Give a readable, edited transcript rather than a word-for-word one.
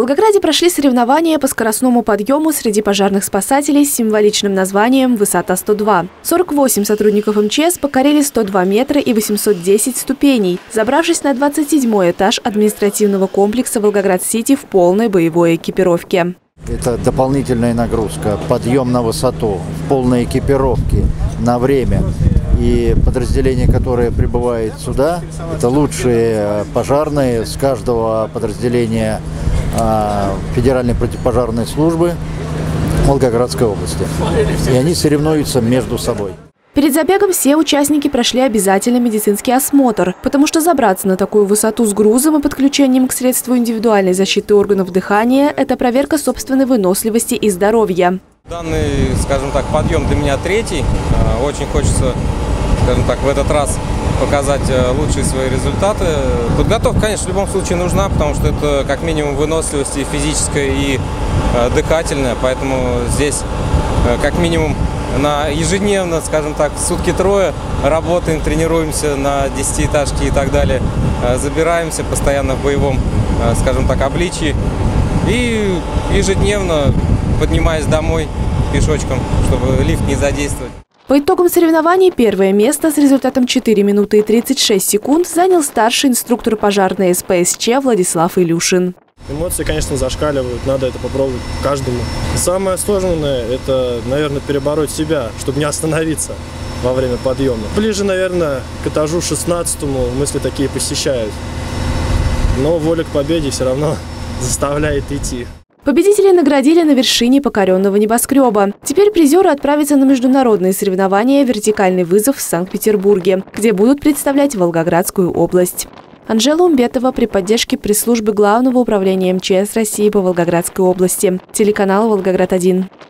В Волгограде прошли соревнования по скоростному подъему среди пожарных спасателей с символичным названием «Высота 102». 48 сотрудников МЧС покорили 102 метра и 810 ступеней, забравшись на 27-й этаж административного комплекса «Волгоград-Сити» в полной боевой экипировке. Это дополнительная нагрузка, подъем на высоту в полной экипировке на время. И подразделение, которое прибывает сюда, это лучшие пожарные с каждого подразделения Федеральной противопожарной службы Волгоградской области. И они соревнуются между собой. Перед забегом все участники прошли обязательный медицинский осмотр, потому что забраться на такую высоту с грузом и подключением к средству индивидуальной защиты органов дыхания – это проверка собственной выносливости и здоровья. Данный, скажем так, подъем для меня третий. Очень хочется, скажем так, в этот раз показать лучшие свои результаты. Подготовка, конечно, в любом случае нужна, потому что это как минимум выносливость и физическая, и дыхательная, поэтому здесь как минимум ежедневно, скажем так, сутки трое работаем, тренируемся на 10-этажке и так далее. Забираемся постоянно в боевом, скажем так, обличии. И ежедневно поднимаясь домой пешочком, чтобы лифт не задействовать. По итогам соревнований первое место с результатом 4 минуты и 36 секунд занял старший инструктор пожарной СПСЧ Владислав Илюшин. Эмоции, конечно, зашкаливают, надо это попробовать каждому. Самое сложное – это, наверное, перебороть себя, чтобы не остановиться во время подъема. Ближе, наверное, к этажу 16-му мысли такие посещают. Но воля к победе все равно заставляет идти. Победителей наградили на вершине покоренного небоскреба. Теперь призеры отправятся на международные соревнования «Вертикальный вызов» в Санкт-Петербурге, где будут представлять Волгоградскую область. Анжела Умбетова при поддержке пресс-службы Главного управления МЧС России по Волгоградской области. Телеканал «Волгоград-1».